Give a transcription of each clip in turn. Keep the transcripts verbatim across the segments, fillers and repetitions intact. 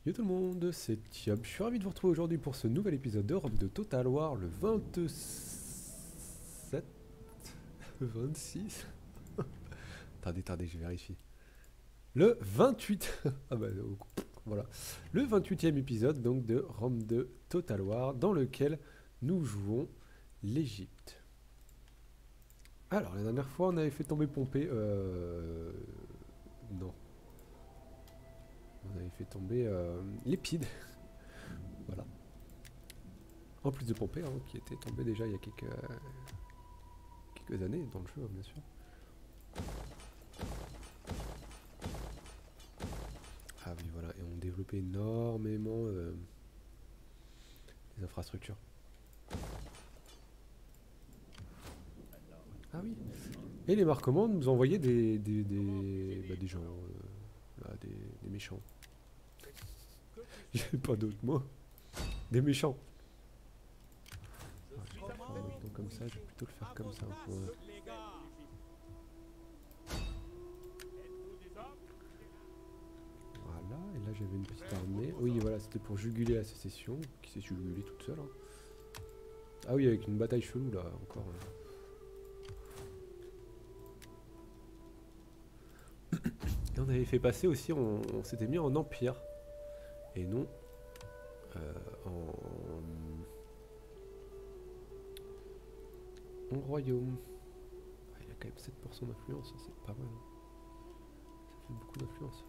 Yo tout le monde, c'est Tiop. Je suis ravi de vous retrouver aujourd'hui pour ce nouvel épisode de Rome de Total War, le vingt-sept... vingt-six... attendez, attendez, je vérifie. Le vingt-huit... ah bah, voilà. Le vingt-huitième épisode donc de Rome de Total War, dans lequel nous jouons l'Égypte. Alors, la dernière fois, on avait fait tomber Pompée... Euh... Non. On avait fait tomber euh, Lépide. Voilà. En plus de Pompée, hein, qui était tombé déjà il y a quelques, euh, quelques années dans le jeu, hein, bien sûr. Ah oui, voilà. Et on développait énormément euh, les infrastructures. Ah oui. Et les marcommandes nous envoyaient des, des, des, bah, des gens, euh, là, des, des méchants. J'ai pas d'autres mots. Des méchants. Ah, je vais pas le faire maintenant comme ça, je vais plutôt le faire comme ça. Ouais. Voilà, et là j'avais une petite armée. Oui, voilà, c'était pour juguler la sécession, qui s'est jugulée toute seule. Hein. Ah oui, avec une bataille chelou là, encore. Hein. Et on avait fait passer aussi, on, on s'était mis en empire. Et non euh, en, en royaume. Ah, il y a quand même sept pour cent d'influence, hein, c'est pas mal. Hein. Ça fait beaucoup d'influence.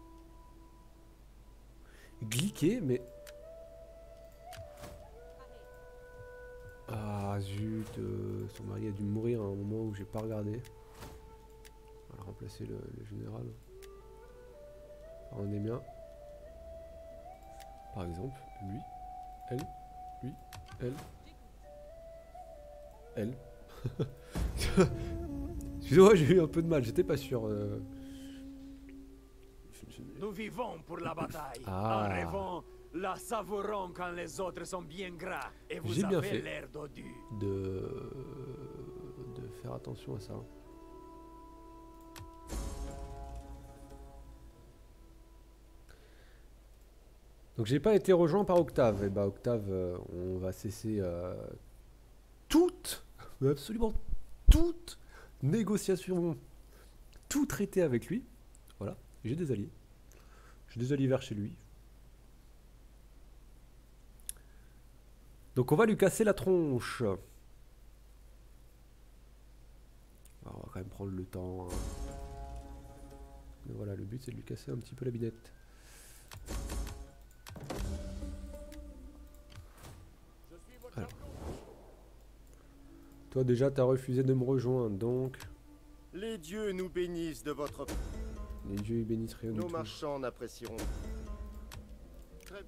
Gliquer, mais... Ah zut, euh, son mari a dû mourir à un moment où j'ai pas regardé. On va remplacer le, le général par un des miens. Par exemple, lui, elle, lui, elle, elle. Excusez-moi, j'ai eu un peu de mal, j'étais pas sûr. Euh... Nous vivons pour la bataille, ah. en rêvant, la savourons quand les autres sont bien gras, et vous j'ai bien avez fait l'air dodu. De... de faire attention à ça. Donc j'ai pas été rejoint par Octave. Et bah Octave, euh, on va cesser euh, toute, absolument toute négociation, tout traité avec lui. Voilà, j'ai des alliés. J'ai des alliés vers chez lui. Donc on va lui casser la tronche. Alors, on va quand même prendre le temps. Hein. Mais voilà, le but c'est de lui casser un petit peu la binette. Alors. Toi déjà t'as refusé de me rejoindre donc. Les dieux nous bénissent de votre... Les dieux ils bénissent rien du tout. Nos marchands n'apprécieront. Très...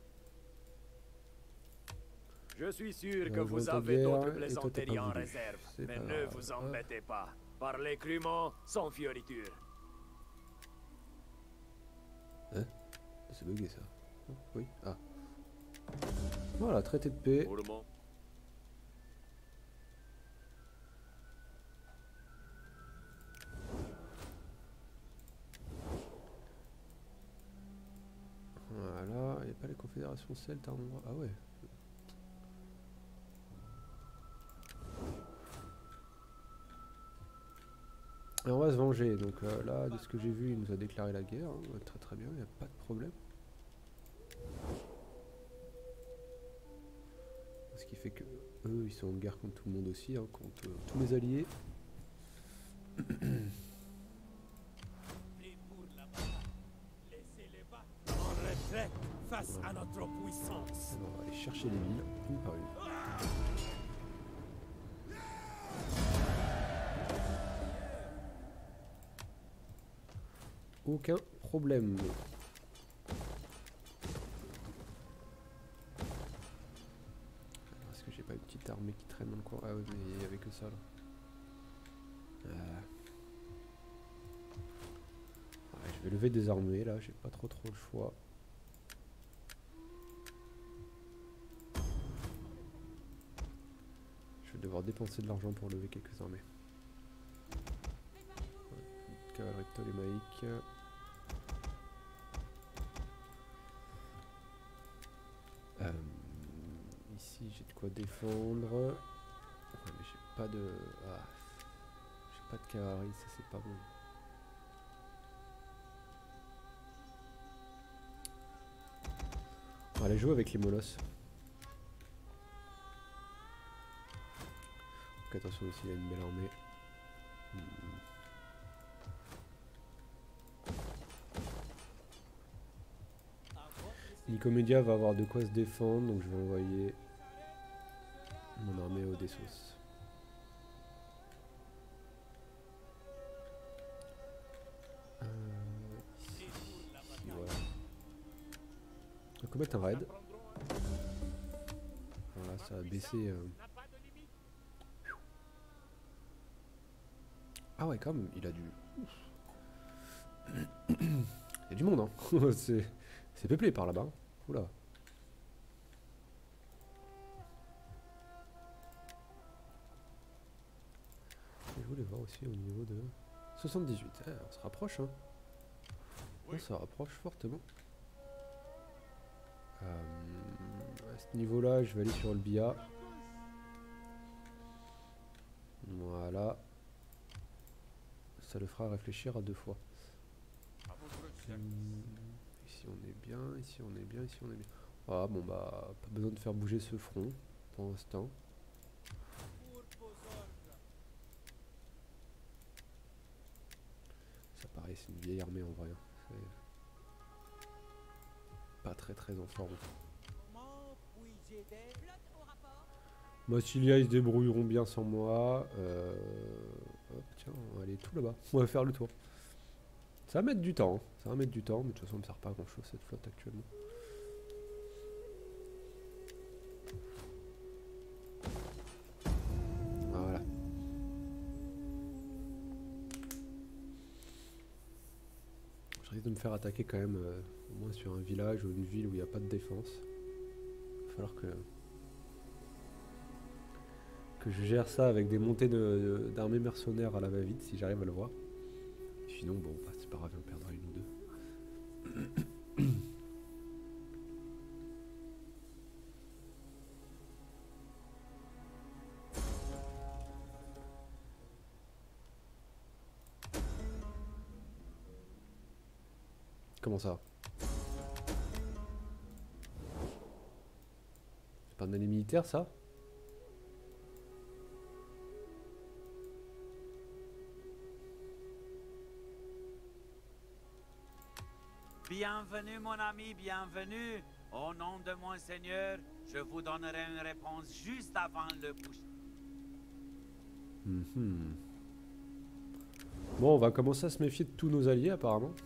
Je suis sûr que vous avez d'autres plaisanteries en réserve, mais ne vous embêtez pas. Parlez crûment, sans fioriture. Hein? C'est bugué ça. Oh, oui, ah. Voilà, traité de paix. Voilà, il n'y a pas les confédérations celtes à un endroit. Ah ouais. Et on va se venger, donc euh, là, de ce que j'ai vu, il nous a déclaré la guerre. Hein. Très très bien, il n'y a pas de problème. Ce qui fait que eux, ils sont en guerre contre tout le monde aussi, hein, contre euh, tous les alliés. Face à notre puissance. On va aller chercher les villes, une par une. Aucun problème. Est-ce que j'ai pas une petite armée qui traîne dans le coin? Ah ouais, mais il n'y avait que ça là. Euh... Ouais, je vais lever des armées là, j'ai pas trop trop le choix. Je vais devoir dépenser de l'argent pour lever quelques armées. Ouais, cavalerie ptolémaïque. Euh, ici j'ai de quoi défendre. Ouais, mais j'ai pas de... Ah, j'ai pas de cavalerie, ça c'est pas bon. On va aller jouer avec les molosses. Donc attention aussi, il y a une belle armée. Hmm. Nicomédia va avoir de quoi se défendre, donc je vais envoyer mon armée au Dessos. Euh, ici, ici, voilà. On va commettre un raid. Voilà, ça a baissé. Euh... Ah ouais, quand même, il a du... il y a du monde, hein. C'est... C'est peuplé par là-bas. Oula. Je voulais voir aussi au niveau de soixante-dix-huit. Ah, on se rapproche, hein. On se rapproche fortement. Euh, à ce niveau-là, je vais aller sur le B I A. Voilà. Ça le fera réfléchir à deux fois. Hum, ici on est bien, ici on est bien, ici on est bien. Ah bon bah, pas besoin de faire bouger ce front pour l'instant. Ça paraît, c'est une vieille armée en vrai. Pas très très en forme. Massilia, ils se débrouilleront bien sans moi. Euh... Hop, tiens, on va aller tout là-bas. On va faire le tour. Ça va mettre du temps. Hein. Ça va mettre du temps, mais de toute façon, on ne sert pas à grand chose cette flotte actuellement. Voilà. Je risque de me faire attaquer quand même, euh, au moins sur un village ou une ville où il n'y a pas de défense. Il va falloir que... que je gère ça avec des montées d'armées de, mercenaires à la va-vite si j'arrive à le voir. Sinon, bon, bah, c'est pas grave, on perdra une ou deux. Comment ça? C'est pas un allié militaire, ça? Bienvenue mon ami, bienvenue. Au nom de mon Seigneur, je vous donnerai une réponse juste avant le coucher. Mm-hmm. Bon, on va commencer à se méfier de tous nos alliés apparemment.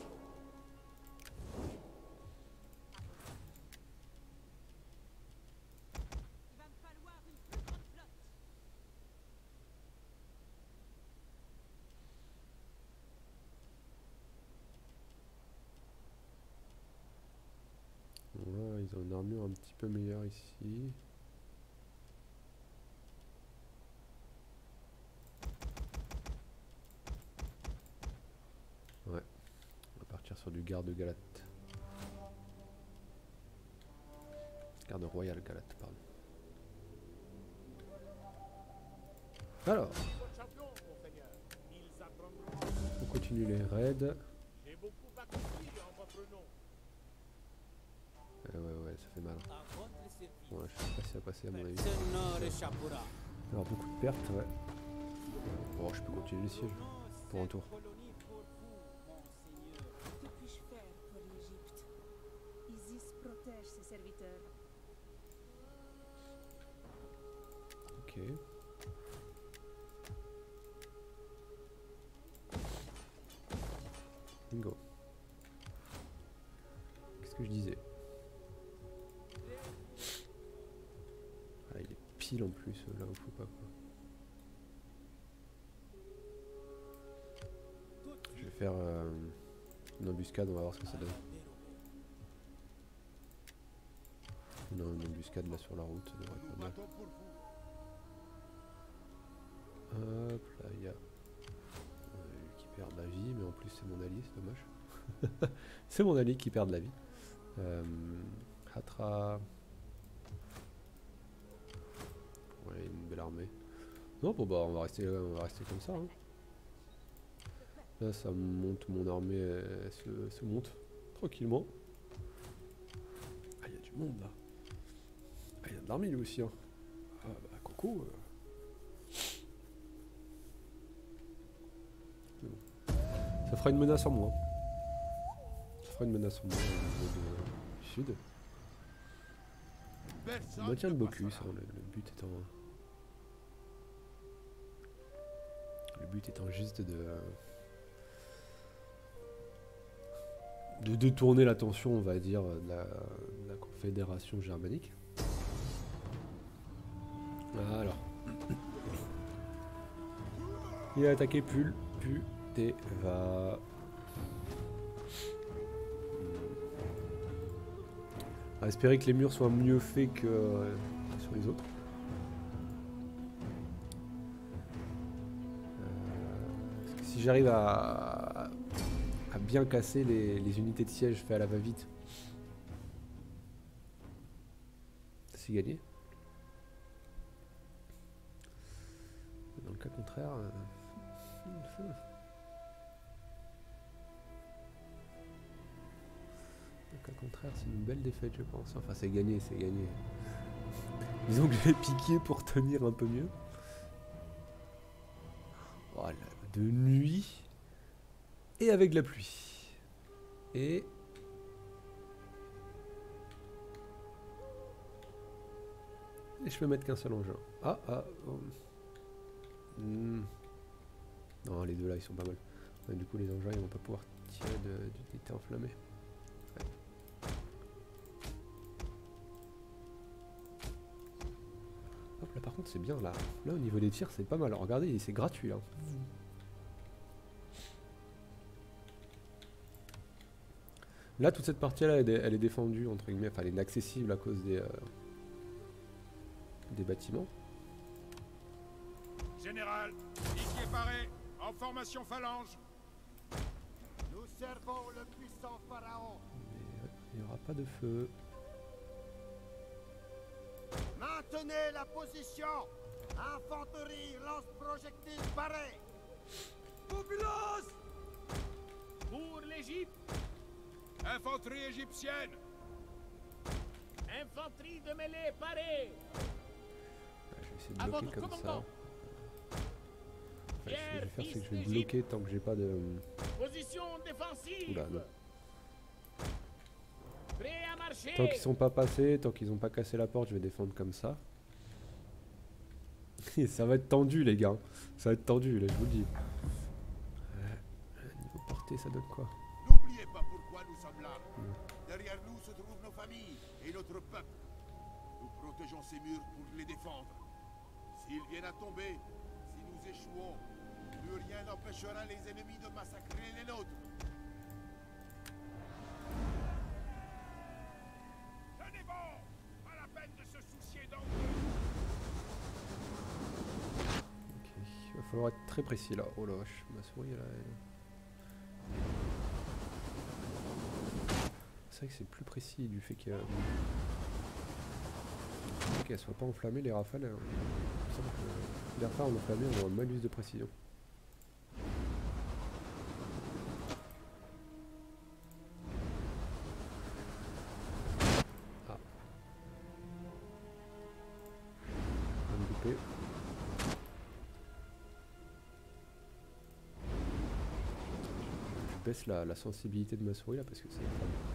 Voilà, ils ont une armure un petit peu meilleure ici. Ouais, on va partir sur du garde Galate. Garde royale Galate, pardon. Alors, on continue les raids. Euh, ouais, ouais, ça fait mal. Ouais, je sais pas si ça va passer à mon avis. Il y aura beaucoup de pertes, ouais. Bon, je peux continuer le siège pour un tour. Que puis-je faire pour l'Égypte? Isis protège ses serviteurs. Ok. Bingo. Qu'est-ce que je disais? Ah, il est pile en plus là où faut pas quoi. Je vais faire euh, une embuscade, on va voir ce que ça donne. Non, une embuscade là sur la route, ça devrait être pas mal. Hop, là il y a euh, qui perd de la vie, mais en plus c'est mon allié, c'est dommage. C'est mon allié qui perd de la vie. Euh, Hatra, Ouais, une belle armée. Non, bon bah on va rester, on va rester comme ça. Hein. Là, ça monte, mon armée elle se, se monte tranquillement. Ah, il y a du monde là. Ah, il y a de l'armée lui aussi. Hein. Ah bah coucou. Euh. Bon. Ça fera une menace en moins. Ça fera une menace en moins au niveau de, du sud. On maintient le blocus, hein, le, le but étant... Le but étant juste de... de détourner l'attention, on va dire, de la, de la Confédération germanique. Alors. Il a attaqué Pul, Pu, T, va... À espérer que les murs soient mieux faits que euh, sur les autres. Euh, parce que si j'arrive à, à bien casser les, les unités de siège fait à la va-vite, c'est gagné. Dans le cas contraire... Euh, Au contraire, c'est une belle défaite, je pense. Enfin, c'est gagné, c'est gagné. Disons que j'ai piqué pour tenir un peu mieux. Voilà, de nuit. Et avec de la pluie. Et... Et je peux mettre qu'un seul engin. Ah, ah. Oh. Hmm. Non, les deux là, ils sont pas mal. Ouais, du coup, les engins, ils vont pas pouvoir tirer d'unités enflammées. Là par contre c'est bien là. Là au niveau des tirs c'est pas mal. Regardez c'est gratuit là. Là toute cette partie là elle est, elle est défendue entre guillemets. Enfin elle est inaccessible à cause des, euh, des bâtiments. Général, piquier paré, en formation phalange. Nous servons le puissant pharaon. Mais il n'y aura pas de feu. Maintenez la position. Infanterie, lance-projectiles parés. Populace pour l'Égypte. Infanterie égyptienne. Infanterie de mêlée parée. Ouais, je vais essayer de bloquer comme ça. Enfin, ce que je vais faire c'est que je vais bloquer tant que j'ai pas de... Position défensive. Oula, non. Prêt à marcher. Tant qu'ils sont pas passés, tant qu'ils ont pas cassé la porte, je vais défendre comme ça. Et ça va être tendu les gars. Ça va être tendu là, je vous le dis. Euh, niveau portée, ça donne quoi? N'oubliez pas pourquoi nous sommes là. Non. Derrière nous se trouvent nos familles et notre peuple. Nous protégeons ces murs pour les défendre. S'ils viennent à tomber, si nous échouons, plus rien n'empêchera les ennemis de massacrer les nôtres. Tenez bon! Pas la peine de se soucier d'entre eux. Ok, il va falloir être très précis là. Oh la vache, ma souris là. Elle... C'est vrai que c'est plus précis du fait qu'elle qu soit pas enflammée les rafales. Hein. Il me semble que les rafales en enflammé ont un malus de précision. Ah. On va me couper. Je baisse la, la sensibilité de ma souris là parce que c'est...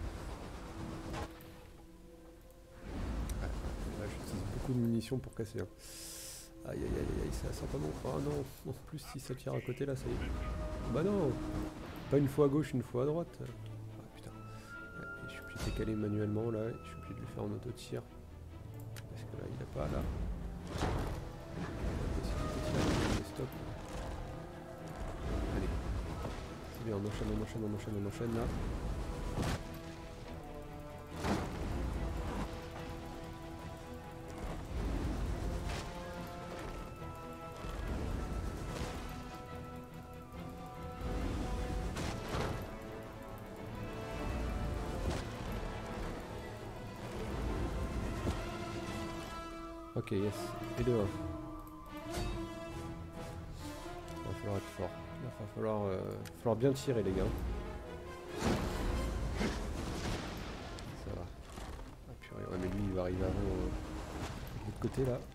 Là j'utilise beaucoup de munitions pour casser. Hein. Aïe aïe aïe aïe, ça sent pas bon. Oh non, en plus si ça tire à côté là, ça y est. Bah non, pas une fois à gauche, une fois à droite. Ah putain. Ouais, je suis obligé de décaler manuellement là, je suis obligé de le faire en auto-tir. Parce que là il a pas là. Stop. Allez. C'est bien, on enchaîne, on enchaîne, on enchaîne, on enchaîne là. Ok, yes. Et de un. Il va falloir être fort. Il va falloir, euh, falloir bien tirer les gars. Ça va. Ah purée, ouais mais lui il va arriver avant euh, de l'autre côté là.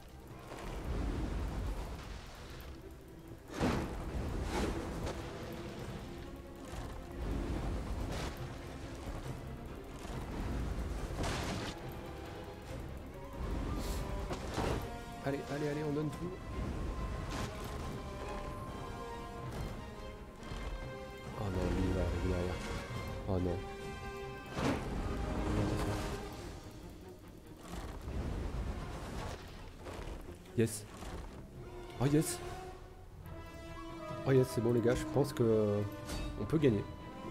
Allez, allez, allez, on donne tout. Oh non, lui il va arriver derrière. Oh non. Yes. Oh yes. Oh yes, c'est bon les gars, je pense que euh, on peut gagner.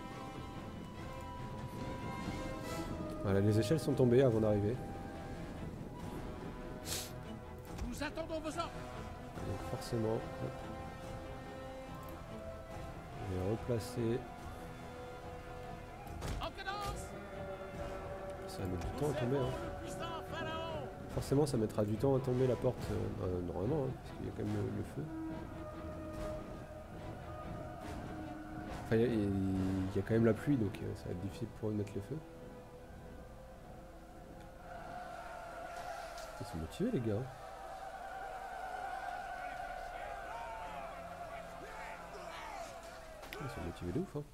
Voilà, les échelles sont tombées avant d'arriver. Nous attendons vos ordres. Donc forcément, hop. Je vais replacer. En cadence. Ça va mettre du temps à tomber. Hein. Le puissant pharaon. Forcément, ça mettra du temps à tomber la porte, euh, euh, normalement, hein, parce qu'il y a quand même le, le feu. Enfin, il y, a- il y a quand même la pluie, donc euh, ça va être difficile pour eux de mettre le feu. Ils sont motivés, les gars. Hein. Ils sont motivés de ouf. Hein.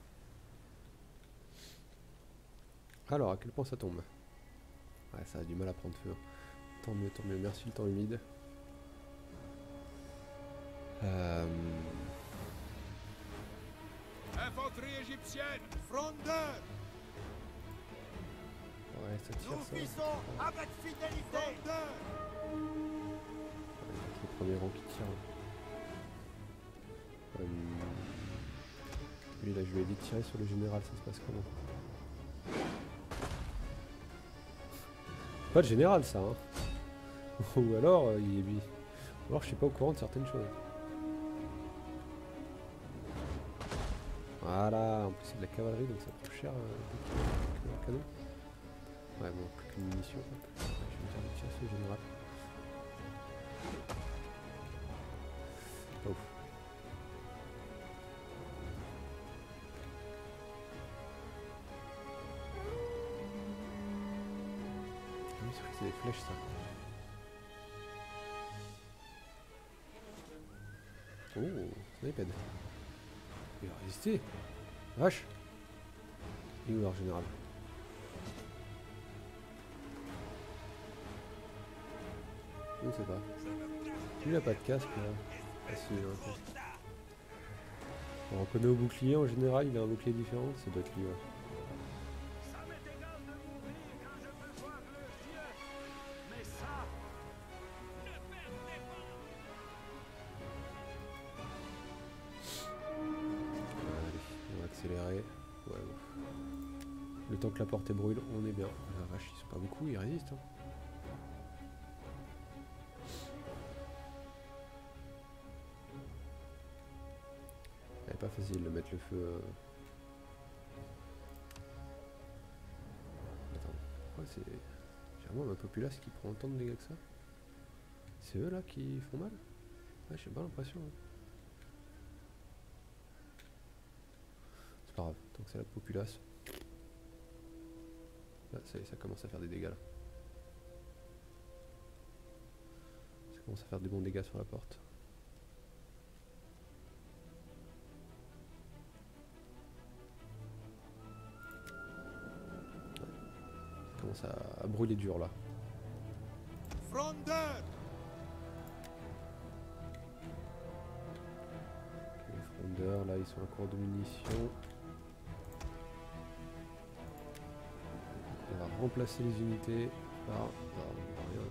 Alors, à quel point ça tombe? Ouais, ça a du mal à prendre feu. Tant mieux, tant mieux. Merci le temps humide. Euh... Infanterie égyptienne, frondeur. Ouais, ça tire Nous ça. visons avec fidélité. Ouais, c'est le premier rang qui tire. Euh... Lui là, je lui ai dit de tirer sur le général, ça se passe comment? Pas de général ça, hein. Ou alors, euh, il est... Ou alors je suis pas au courant de certaines choses. Voilà, en plus c'est de la cavalerie donc ça coûte cher euh, que le canon. Ouais bon, plus qu'une munition. Hop. Je vais me dire de tirer sur le général. Ouf. Ah oui, c'est vrai que c'est des flèches ça. Oh, sniped. Il va résister. Vache. Il est où leur général? Je ne sais pas. Lui il a pas de casque là. Ah, si, il a un casque. On reconnaît au bouclier en général, il a un bouclier différent, ça doit être lui. Ouais. Ça m'est égal de mourir quand je peux voir le Dieu. Mais ça, ne perdez pas. Allez, on va accélérer. Ouais, bon. Le temps que la porte brûle, on est bien. Ah, la vache, ils sont pas beaucoup, ils résistent. Hein. C'est pas facile de mettre le feu. Euh... Attends, pourquoi c'est. J'ai vraiment ma populace qui prend autant de dégâts que ça? C'est eux là qui font mal? Ouais, j'ai pas l'impression. Hein. C'est pas grave, tant que c'est la populace. Là, ça, y est, ça commence à faire des dégâts là. Ça commence à faire des bons dégâts sur la porte. Ça commence à, à brûler dur là. Frondeur. Ok, les frondeurs là ils sont à court de munitions. On va remplacer les unités par, par, par rien.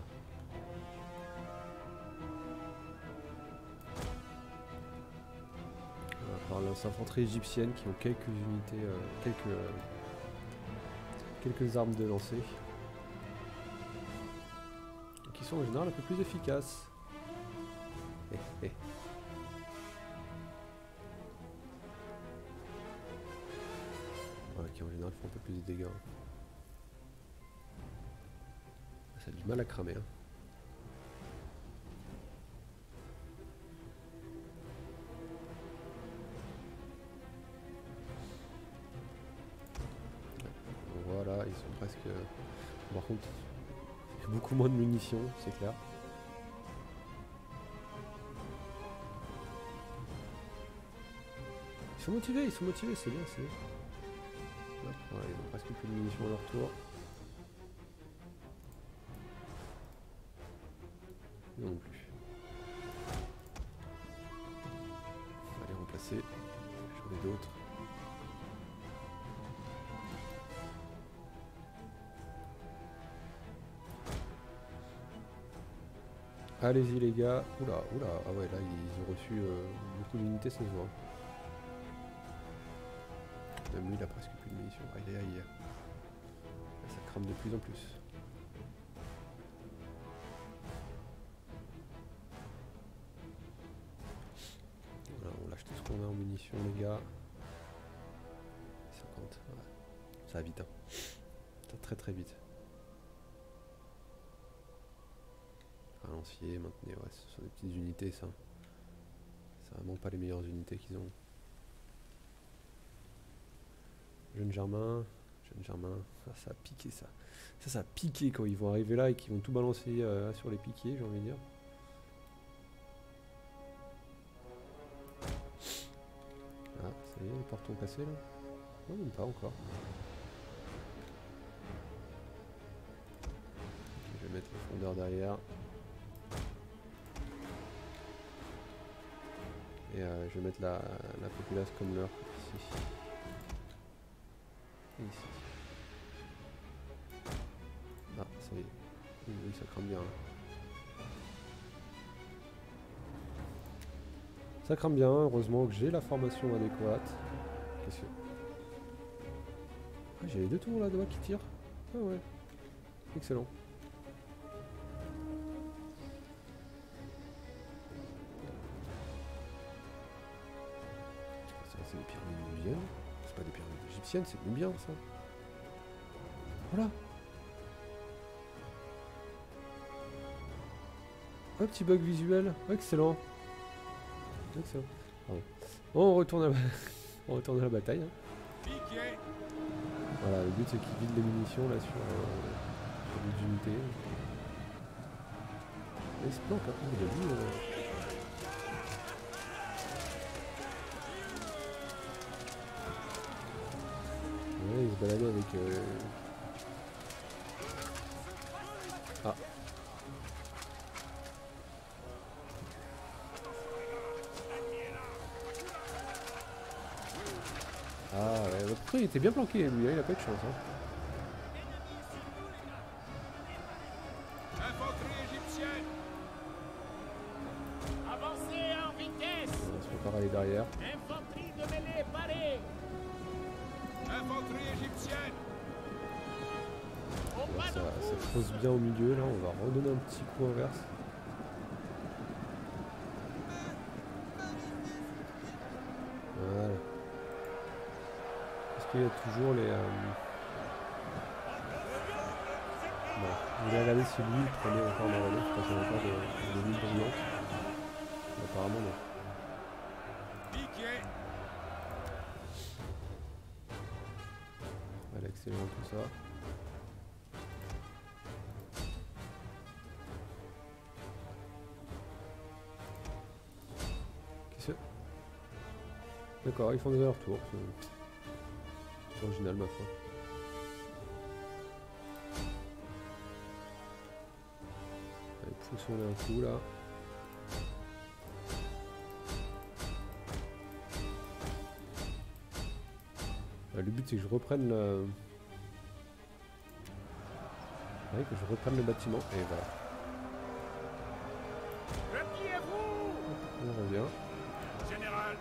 On va par l'infanterie égyptienne qui ont quelques unités, euh, quelques, euh, quelques armes de lancer. Et qui sont en général un peu plus efficaces. Eh, eh. Voilà, qui en général font un peu plus de dégâts. Ça a du mal à cramer. Hein. ils sont presque... Par contre, il y a beaucoup moins de munitions, c'est clair. Ils sont motivés, ils sont motivés, c'est bien, c'est bien. Hop, voilà, ils ont presque plus de munitions à leur tour. Non plus. On va les remplacer. J'en ai d'autres. Allez-y les gars. Oula, oula. Ah ouais, là ils ont reçu euh, beaucoup d'unités, ça se voit. Même lui il a presque plus de munitions. Aïe aïe aïe. Ça crame de plus en plus. Voilà, on lâche tout ce qu'on a en munitions les gars. cinquante, ouais. Ça va vite hein. Ça va très très vite. Lancier, maintenez, ouais, ce sont des petites unités ça. C'est vraiment pas les meilleures unités qu'ils ont. Jeune Germain, jeune Germain, ça, ça a piqué ça. Ça, ça a piqué quand ils vont arriver là et qu'ils vont tout balancer euh, sur les piquets, j'ai envie de dire. Ah, ça y est, les portes ont cassé là. Non, même pas encore. Je vais mettre le fondeur derrière. Et euh, je vais mettre la, la populace comme leur ici. Et ici. Ah, ça y est. Oui, oui, ça crame bien. Hein. Ça crame bien, heureusement que j'ai la formation adéquate. Qu'est-ce que... Ah, j'ai les deux tours là, de qui tirent. Ah ouais. Excellent. C'est des pyramides nubiennes. C'est pas des pyramides égyptiennes, c'est nubien ça. Voilà. Un petit bug visuel. Excellent. Excellent. Pardon. Bon, on retourne à, on retourne à la bataille. Hein. Voilà, le but c'est qu'ils vident les munitions là sur, euh, sur les unités. Et il se planque, hein. Il a vu. Euh... Ouais, il se baladait avec... Euh... Ah. Ah ouais, pourtant il était bien planqué lui, hein, il a pas eu de chance. Hein. Infanterie égyptienne. Avancez en vitesse. On va se préparer à aller derrière. Infanterie de mêlée parée. Infanterie égyptienne. Alors, ça, ça creuse bien au milieu, là on va redonner un petit coup inverse. Voilà. Est-ce qu'il y a toujours les... Euh... Bon, je voulais regarder si lui il prenait encore dans la parce qu'il n'y a encore de, de l'huile brillante. Apparemment non. Voilà, excellent tout ça. Qu'est-ce que c'est? D'accord, ils font des allers-retours. C'est original ma foi. Allez, poussons-les un coup là. Le but c'est que je reprenne le... Ouais, que je reprenne le bâtiment et voilà. Repliez-vous. On revient. Général.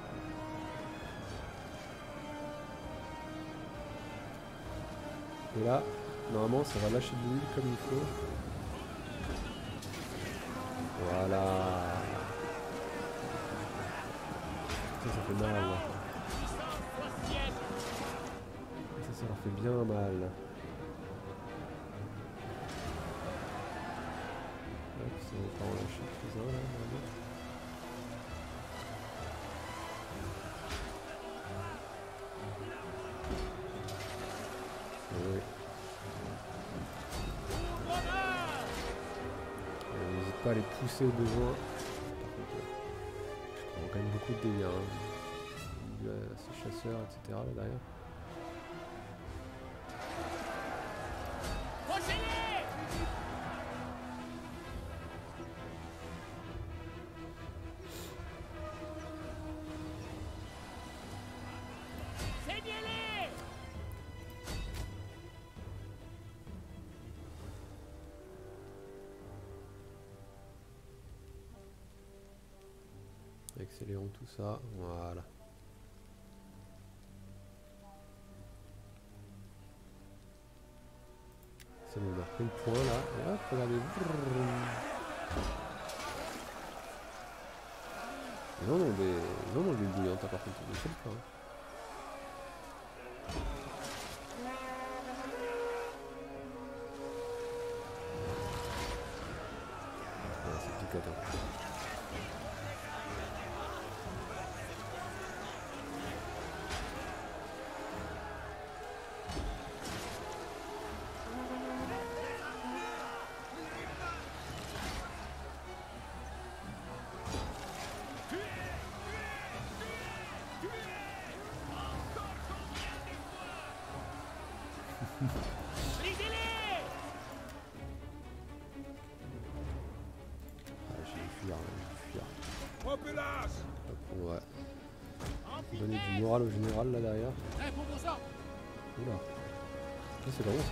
Et là, normalement ça va lâcher de l'huile comme il faut. Voilà. Ça, ça fait mal. Ça, ça leur fait bien mal. Hop, ça va pas en lâcher quelques-uns là, normalement. Oui. pas les pousser au besoin. Par contre, euh, je prends quand même beaucoup de dégâts. Hein. Euh, ces chasseurs, et cetera là derrière. Accélérons tout ça, voilà. C'est bon, on a repris le point là. Et hop, regardez. Ils en ont des. Ils en ont des bouillantes par contre, je sais pas. Ouais, c'est picotant. Ouais. Donner du moral au général là derrière. Oula. Ça c'est pas bon ça.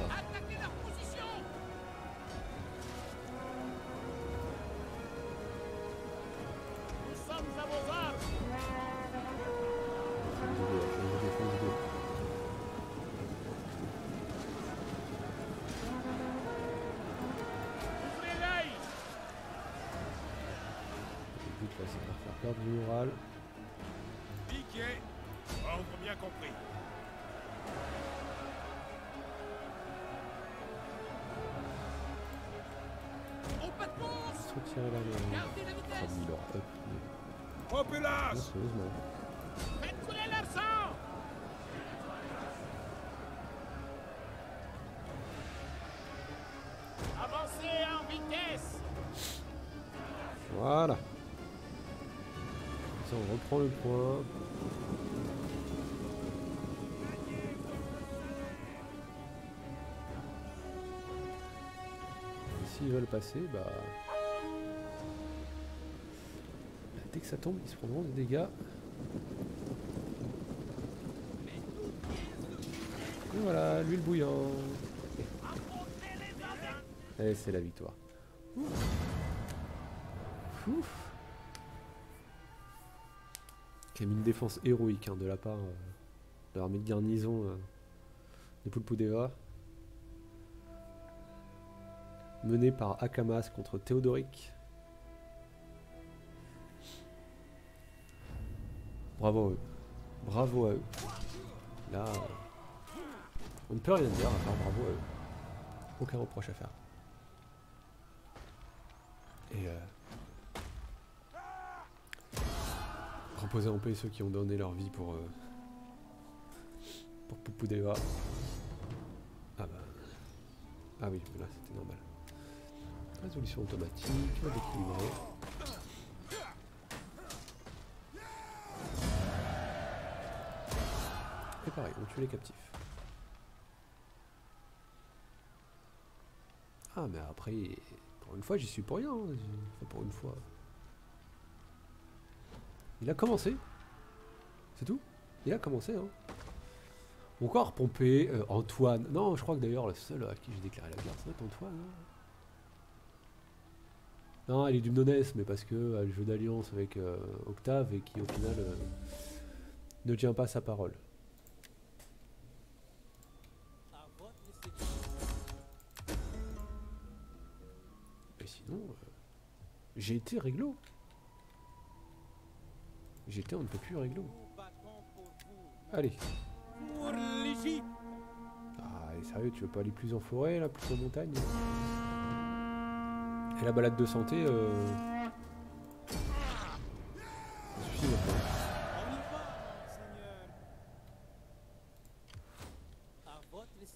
Le but là c'est de leur faire perdre du moral. Piqué. Ordre bien compris. Se retirer la main. Ah, mis leur up. Populace. Non, sérieusement. Faites couler leur sang. Avancez en vitesse. Voilà. Ça, on reprend le point. Et s'ils veulent passer, bah... dès que ça tombe, ils se prendront des dégâts. Et voilà, l'huile bouillante. Et c'est la victoire. Ouf. Ouf. Quand même une défense héroïque hein, de la part euh, de l'armée de garnison euh, de Pulpudeva. Menée par Akamas contre Théodoric. Bravo à eux. Bravo à eux. Là, euh, on ne peut rien dire à part bravo à eux. Aucun reproche à faire. Et euh, reposer en paix ceux qui ont donné leur vie pour euh, pour Pulpudeva. Ah bah. Ah oui, là c'était normal. Résolution automatique, on va dééquilibrer. Et pareil, on tue les captifs. Ah mais après, pour une fois j'y suis pour rien, hein. Enfin, pour une fois. Il a commencé. C'est tout. Il a commencé hein. Encore Pompée, euh, Antoine. Non, je crois que d'ailleurs le seul à qui j'ai déclaré la guerre, ça va être Antoine. Hein. Non, elle est du Nonès, mais parce que euh, le jeu d'alliance avec euh, Octave et qui au final euh, ne tient pas sa parole. Et sinon, euh, j'ai été réglo. J'étais on ne peut plus réglo. Allez. Ah, sérieux, tu veux pas aller plus en forêt là, plus en montagne? Et la balade de santé, euh... ça suffit maintenant.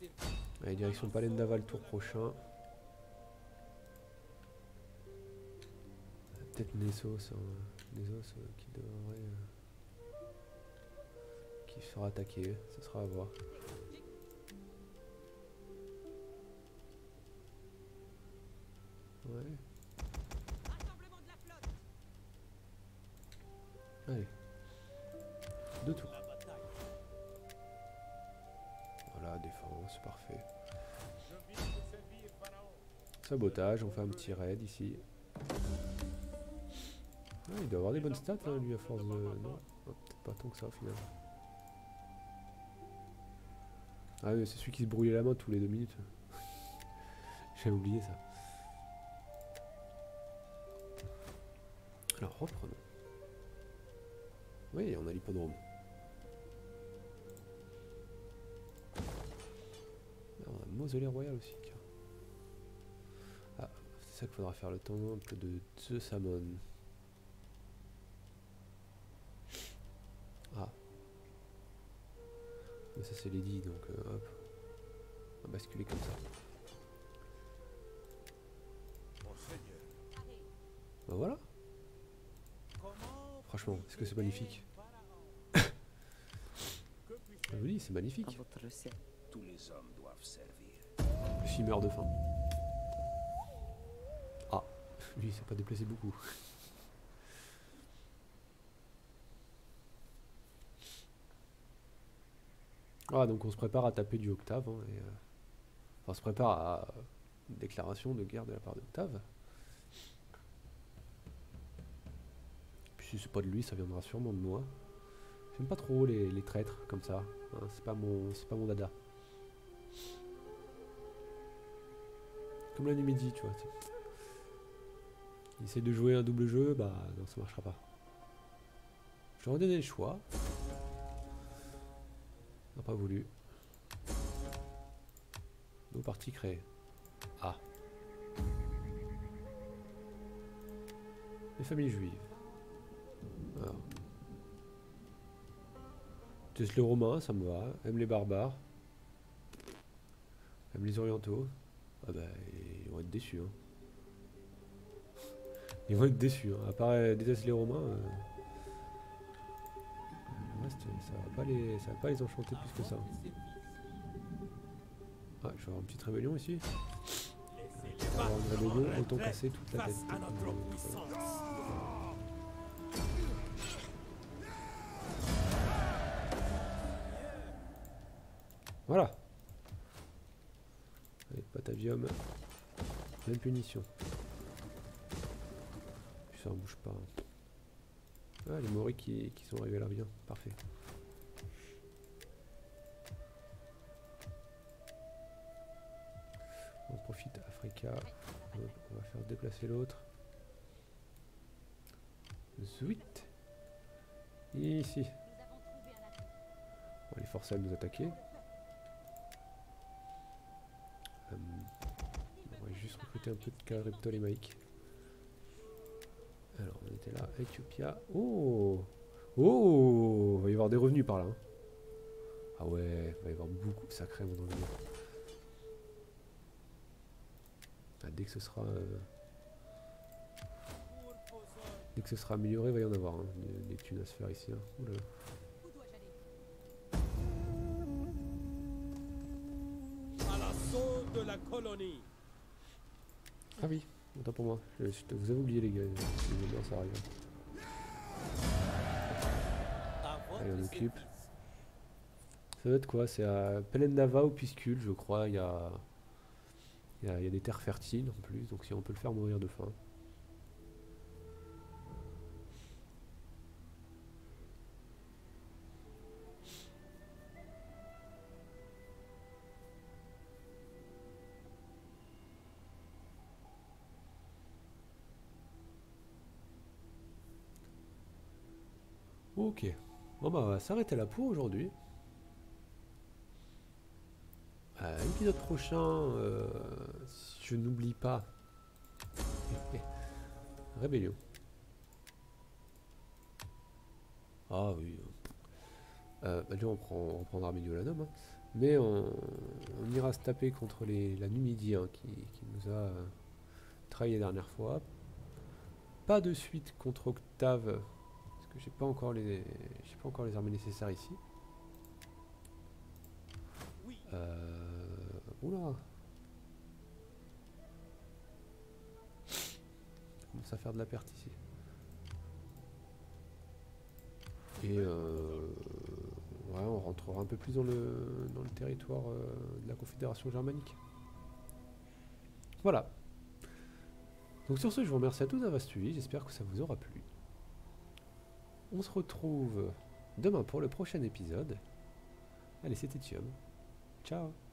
Allez, direction Palais de Naval, tour prochain. peut-être Nessos, hein. Nessos euh, qui devrait... Euh, qui sera attaqué, ça sera à voir. Ouais. Allez. Deux tours. Voilà, défense, parfait. Sabotage, on fait un petit raid ici. Ah, il doit avoir des bonnes stats hein, lui à force de... Non, oh, peut-être pas tant que ça au final. Ah oui, c'est celui qui se brouillait la main tous les deux minutes. J'ai oublié ça. Alors reprenons. Oui, on a l'hippodrome. On a un mausolée royal aussi. Tiens. Ah, c'est ça qu'il faudra faire le temple de Zeus-Amon. Ah. Mais ça c'est Lady, donc euh, hop. On va basculer comme ça. Bah voilà. Franchement, est-ce que c'est magnifique? Je vous dis, c'est magnifique. Tous les hommes doivent servir. S'il meurt de faim. Ah, lui il s'est pas déplacé beaucoup. Ah, donc on se prépare à taper du Octave. Hein, et, euh, enfin, on se prépare à une déclaration de guerre de la part d'Octave. Puis si c'est pas de lui, ça viendra sûrement de moi. J'aime pas trop les, les traîtres comme ça. Hein, c'est pas mon, c'est pas mon dada. Comme la Numidie, tu vois. Il essaie de jouer un double jeu, bah non, ça marchera pas. Je leur ai donné le choix. On n'a pas voulu. Nos parties créées. Ah. Les familles juives. Alors. Teste les Romains, ça me va. Aime les barbares. Aime les orientaux. Ah bah, ils vont être déçus. Hein. Ils vont être déçus. Hein. À part euh, déteste les Romains. Euh... Le reste, ça va pas les, ça va pas les enchanter plus que ça. Ah, je vais avoir une petite rébellion ici. Je vais avoir une rébellion, autant casser toute la tête. Voilà. Allez, Patavium. Même punition. Puis ça ne bouge pas. Ah, les Maoris qui, qui sont arrivés là bien. Parfait. On profite Africa. On va faire déplacer l'autre. Zouit. Ici. On va les forcer à nous attaquer. Euh, on va juste recruter un peu de Caryptolémaïque. Alors on était là, Ethiopia. Oh, oh, il va y avoir des revenus par là. Hein. Ah ouais, il va y avoir beaucoup de sacrés mon revenus. Ah, dès que ce sera, euh, dès que ce sera amélioré, il va y en avoir hein, des, des thunes à se faire ici. Hein. Oula. De la colonie. Ah oui, autant pour moi. Je, je, vous avez oublié les gars. Bien, ça arrive. Allez, on occupe. Ça doit être quoi? C'est à Pelendava ou Piscule, je crois. Il y a, il y a, il y a des terres fertiles en plus, donc si on peut le faire mourir de faim. Ok, bon bah on va s'arrêter là pour aujourd'hui. Euh, L'épisode prochain, euh, si je n'oublie pas, Rébellion. Ah oui, euh, bah, là on, prend, on reprendra Médiolanum, hein. Mais on, on ira se taper contre les, la Numidie hein, qui, qui nous a euh, trahi la dernière fois. pas de suite contre Octave. Parce que j'ai pas encore les. J'ai pas encore les armées nécessaires ici. Euh... Oula. Ça commence à faire de la perte ici. Et euh... ouais, on rentrera un peu plus dans le, dans le territoire euh, de la Confédération germanique. Voilà. Donc sur ce, je vous remercie à tous d'avoir suivi. J'espère que ça vous aura plu. On se retrouve demain pour le prochain épisode. Allez, c'était Thium. Ciao.